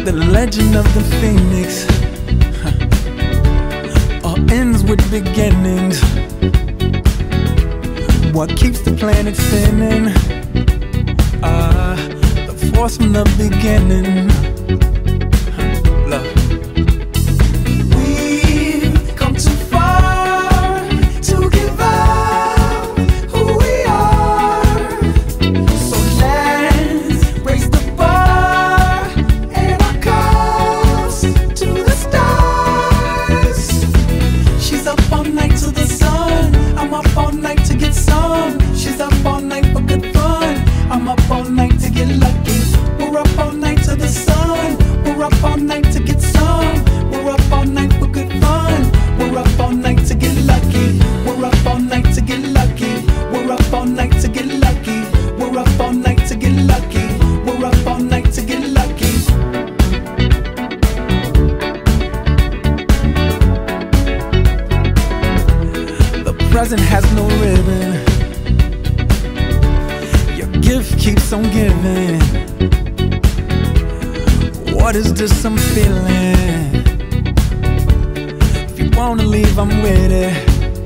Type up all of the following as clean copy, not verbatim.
The legend of the phoenix all ends with beginnings. What keeps the planet spinning? The force from the beginning. Love. We've come too far to give up who we are. So let's raise the bar and our cups to the stars. She's up all night to the sun. I'm up all night to get some. She's up all night for good fun. I'm up all night to get lucky. We're up all night to the sun. We're up all night to get some. We're up all night for good fun. We're up all night to get lucky. We're up all night to get lucky. We're up all night to get lucky. We're up all night to get lucky. We're up all night to get lucky. The present has no ribbon. Your gift keeps on giving. What is this I'm feeling? If you wanna leave, I'm with it.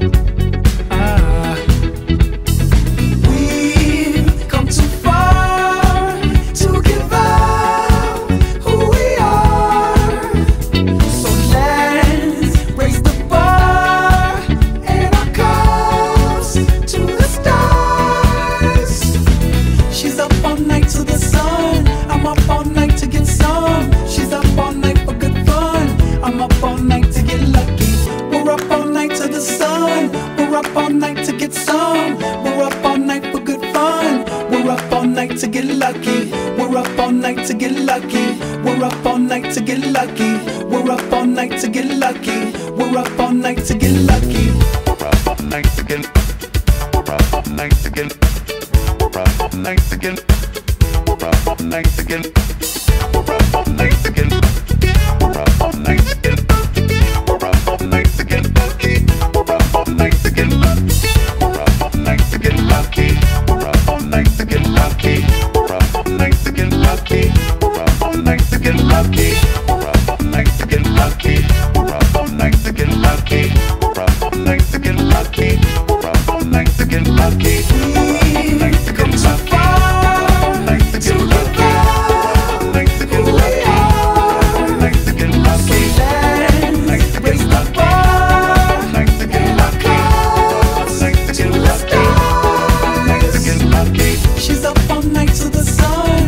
We've come too far to give up who we are. So let's raise the bar and our cups to the stars. She's up all night to the sun. I'm up all night to get some. She's up all night for good fun. I'm up all night to get lucky. We're up all night to the sun. We're up all night to get some. We're up all night for good fun. We're up all night to get lucky. We're up all night to get lucky. We're up all night to get lucky. We're up all night to get lucky. We're up all night to get lucky. We're up all night to get. We're up all night to get. We're up all night to get. We're up all night to get. We're up all night to get. We're up all night to get. We're up all night to get lucky. We're up all night to get lucky. We're up all night to get lucky. We're up all night to get lucky. We're up all night to get lucky. We're up all night to get lucky. We're up all night to get lucky. We're up all night to get lucky. We're up all night to get lucky. We're up all night to get lucky. She's up all night to the sun.